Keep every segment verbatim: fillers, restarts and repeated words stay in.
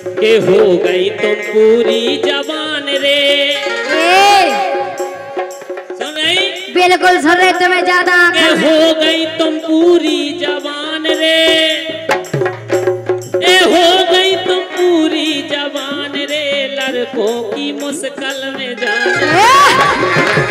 के हो गई तुम पूरी जवान रे। सुन रही? बिल्कुल सुन रहे तुम्हें ज्यादा। के हो गई तुम पूरी जवान रे, ए हो गई तुम पूरी जवान रे, लड़कों की मुश्किल में जान।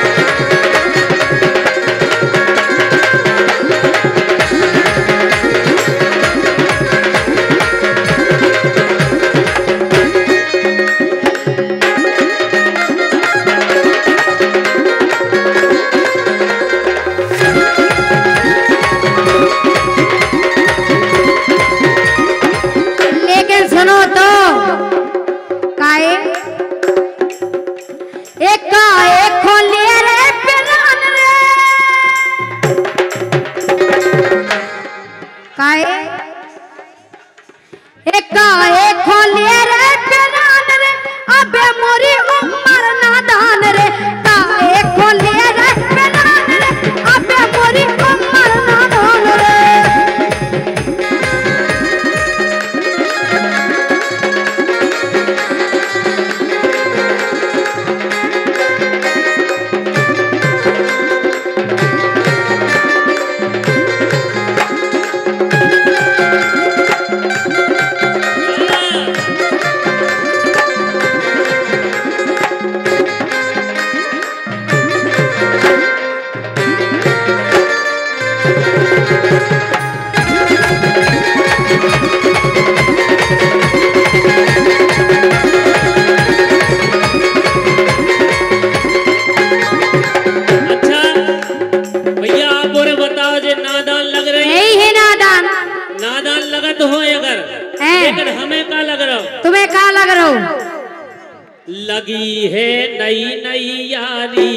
लगी है नई नई यारी।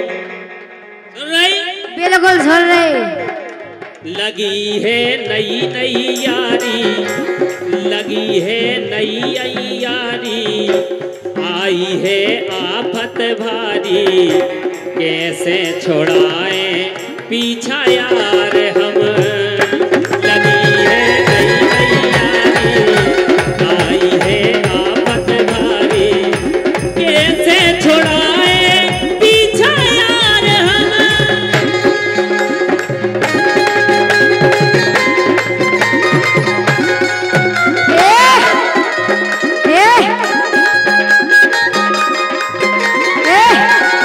सुन रही? बिल्कुल सुन रही। लगी है नई नई यारी, लगी है नई नई यारी, आई है आफत भारी, कैसे छोड़ाए पीछा यार हम। लगी है नई नई यारी, आई है आफत भारी, कैसे छोड़ाए पीछा यार हम। ए, ए, ए,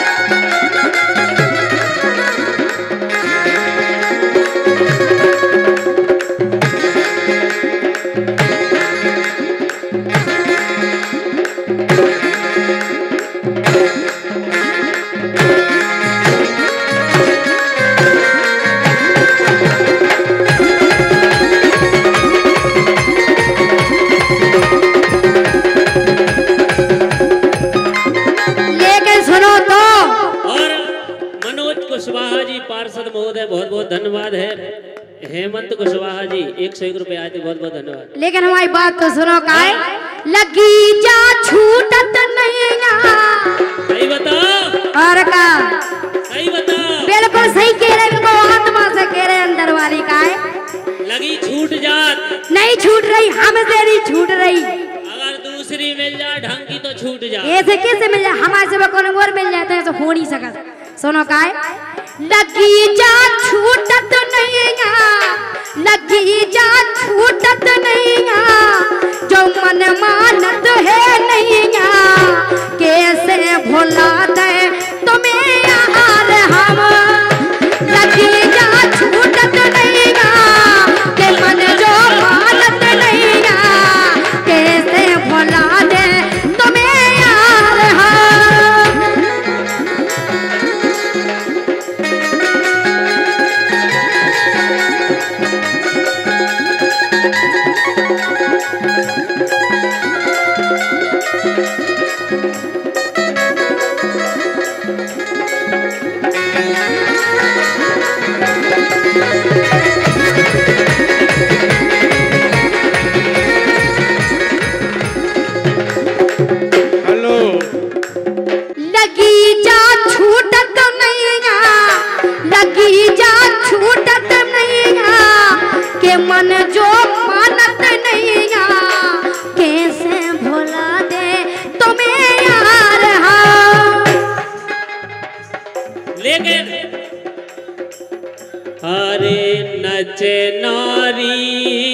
पार्षद महोदय बहुत बहुत धन्यवाद है। हेमंत कुशवाहा जी एक सौ एक रुपए आए थे, बहुत बहुत धन्यवाद। लेकिन हमारी बात तो सुनो काय लगी जा छूटत नहीं सही बताओ और का सही बताओ। बिल्कुल सही कह रहे हो, आत्मा से कह रहे अंदर वाली काय लगी छूट जात नहीं छूट रही, हमसे नहीं छूट रही। अगर दूसरी मिल जाए ढंग की तो छूट जाए, ऐसे कैसे मिल जाए? हमारे से कौन और मिल जाता है तो हो नहीं सका। सुनो काय लगी जा छूटत नहीं, लगी जा छूटत नहीं, जो मन मानत है नहीं, कैसे भुला दे तुम्हें यार हम। लगी जा छूटत नहीं, के मन जो मानत नहीं, कैसे भुला दे तुम्हें यार हम। लगी जा छूटत नहीं, लगी जा छूटत नहीं, के मन जो मानत नहीं, कैसे नचे नारी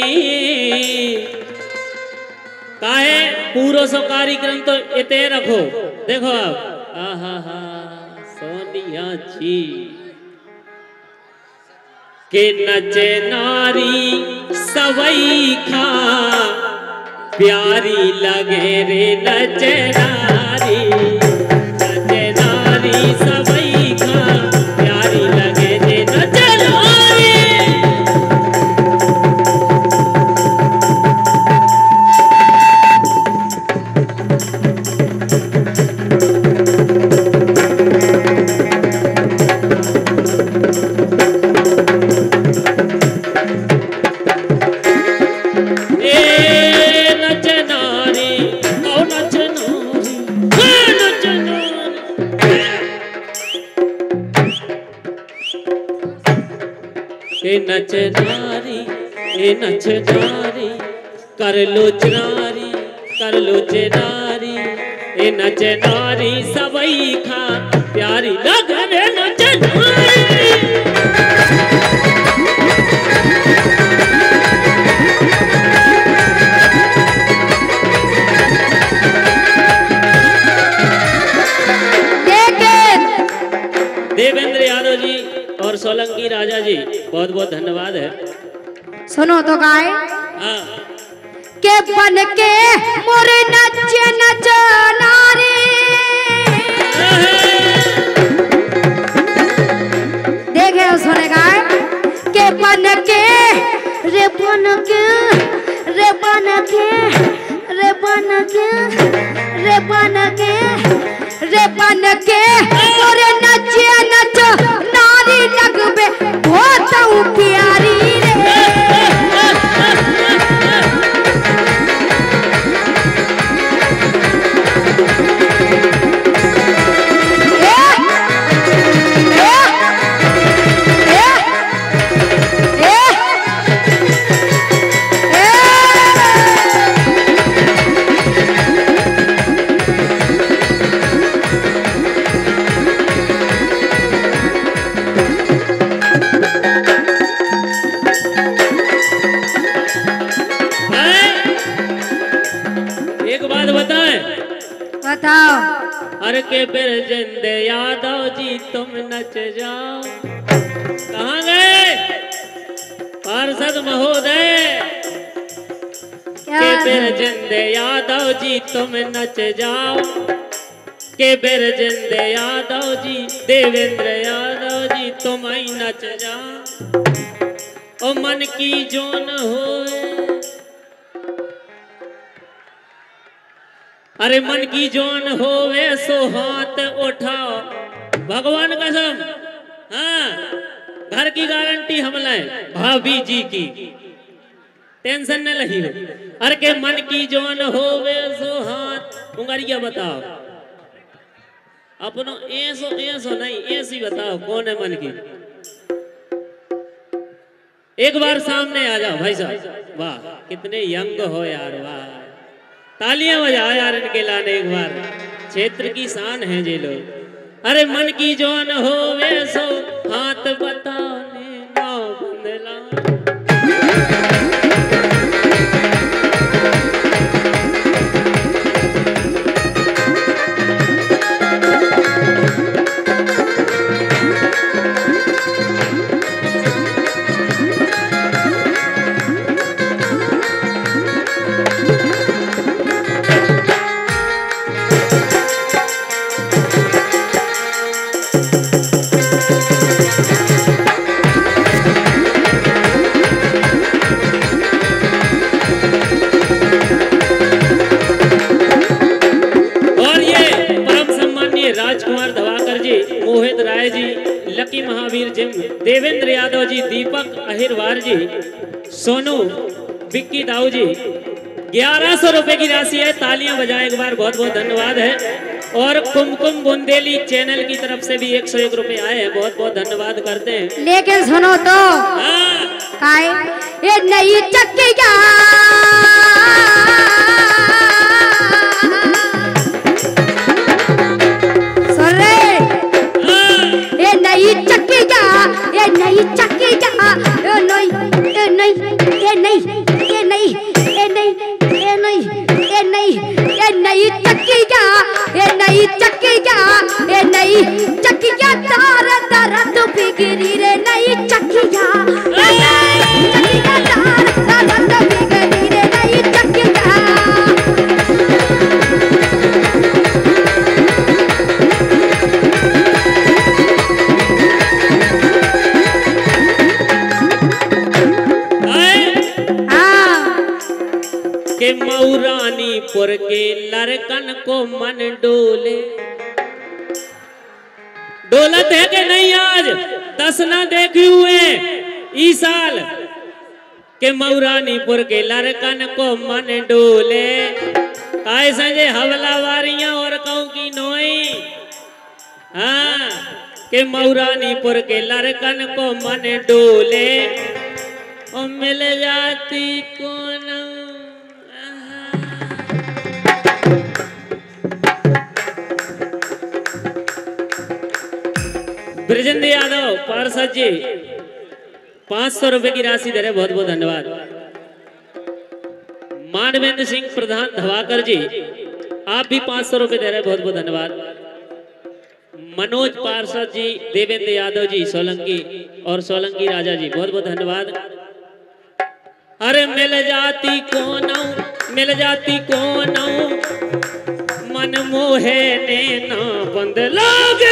काहे पूरो सो कार्यक्रम तो इते रखो। देखो आप आहा हा सोनिया जी के नचे नारी सवई खा प्यारी लगे रे नचे नारी नचे नारी सवई खा प्यारी लगे रे नचे नारी। ए नच नारी ए नच नारी कर लो चनारी कर लो चनारी ए नच नारी सबई खा प्यारी लगे नच नारी। देवेंद्र यादव जी और सोलंकी राजा जी बहुत बहुत धन्यवाद है। सुनो तो गाय हाँ के बन के मोरे नचे नच नारी देखे सुने गाय के बन के रे बन के रे बन के रे बन के रे बन के रे बन के मोरे नचे नच नारी लगबे बहुत प्यारी रे। बताओ अरे के फिर जिंदे यादव जी तुम नच जाओ। कहाँ गए पार्षद महोदय के फिर जिंदे यादव जी तुम नच जाओ के फिर जिंदे यादव जी देवेंद्र यादव जी तुम ही नच जाओ। ओ मन की जोन होए अरे मन की जोन होवे सो हाथ उठाओ भगवान कसम। हाँ घर की गारंटी हम लाए भाभी जी की टेंशन न लगी हो। अरे के मन की जोन होवे सो हाथ उंगरिया बताओ अपनो ऐसो ऐसो नहीं ऐसी बताओ कौन है मन की। एक बार सामने आ जाओ भाई साहब। वाह कितने यंग हो यार वाह तालियां बजाओ यार इनके लाने एक बार क्षेत्र की शान है ये लोग। अरे मन की जोन हो वे सो हाथ बताने ना बंदला। मोहित राय जी लकी महावीर जिम देवेंद्र यादव जी दीपक अहिरवार जी सोनू विक्की दाऊ जी ग्यारह सौ रुपए की राशि है। तालियां बजाएं एक बार बहुत बहुत धन्यवाद है। और कुमकुम बुंदेली चैनल की तरफ से भी एक सौ एक रुपए आए हैं बहुत बहुत धन्यवाद करते हैं। लेकिन सुनो तो काय ये नई चक्किया ये नई चक्की जा ये नई चक्की जा ये नई मऊरानीपुर के लड़कन को मन डोले। डोलत है कि नहीं आज दस ना देखे हुए इस साल के मऊरानीपुर के लड़कन को मन डोले। ऐसा जे हवलावारियां और कहूं की नोई हाँ के मऊरानीपुर के लड़कन को मन डोले। और मिल जाती कौन ब्रजेंद्र यादव पार्षद जी पांच सौ रुपए की राशि दे रहे, बहुत बहुत धन्यवाद। मानवेंद्र सिंह प्रधान धवाकर जी आप भी पांच सौ रुपए दे रहे, बहुत बहुत धन्यवाद। मनोज पार्षद जी, देवेंद्र यादव जी सोलंकी और सोलंकी राजा जी बहुत बहुत धन्यवाद। अरे मिल जाती कौन मिल जाती कौन मन मोहे ने ना बंद लागे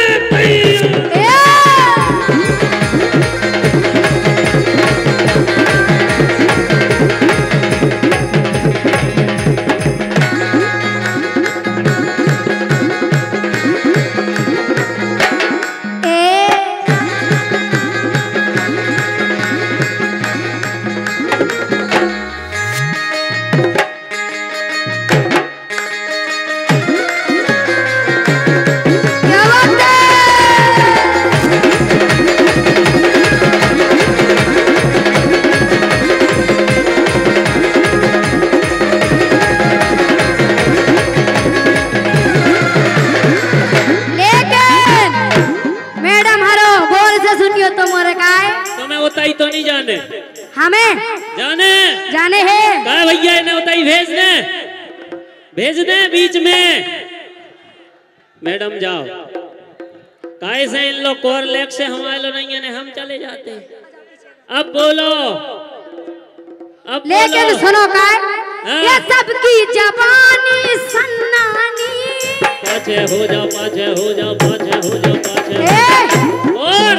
तो नहीं जाने हमें जाने जाने है कहा भैया इन्हें उताई भेज दे भेज दे बीच में मैडम जाओ काहे से इन लोग कोर लेक से हमारे लोग नहीं है हम चले जाते। अब बोलो अब लेकिन बोलो। सुनो का ये सबकी जवानी सन्नानी पाछे हो जाओ पाछे हो जाओ पाछे हो जाओ पाछे और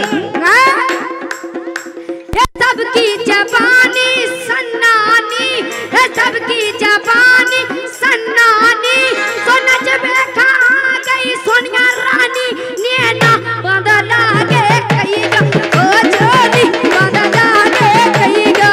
सबकी जवानी सन्नानी है सबकी जवानी सन्नानी तो नच बैठा आ गई सोनिया रानी नैना बदला के कहीगा ओ जोड़ी बदला के कहीगा।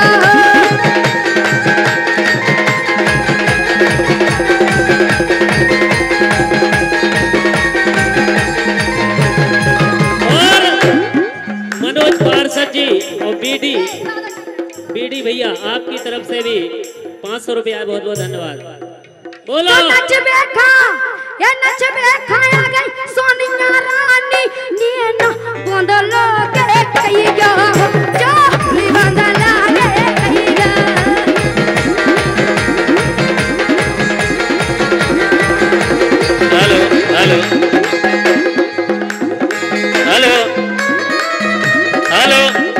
और मनोज पार्षद जी और बीडी बीडी भैया आपकी तरफ से भी पाँच सौ रुपया बहुत बहुत धन्यवाद। बोलो नच बैठा ये नच बैठा आ गई सोनिया रानी नैना बदला के कहीगा जोड़ी बदला के कहीगा। हेलो हेलो हेलो हेलो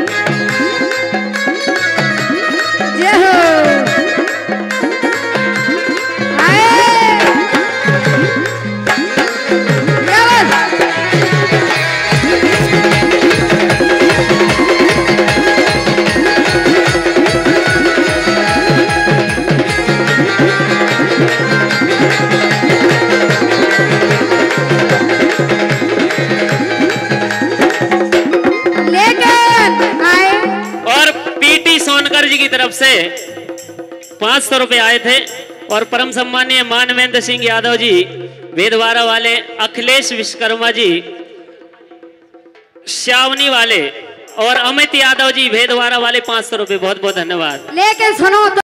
की तरफ से पांच सौ रुपए आए थे और परम सम्मानीय मानवेंद्र सिंह यादव जी वेदवारा वाले, अखिलेश विश्वकर्मा जी श्यावनी वाले और अमित यादव जी भेदवारा वाले पांच सौ रुपए बहुत बहुत धन्यवाद। लेकिन सुनो तो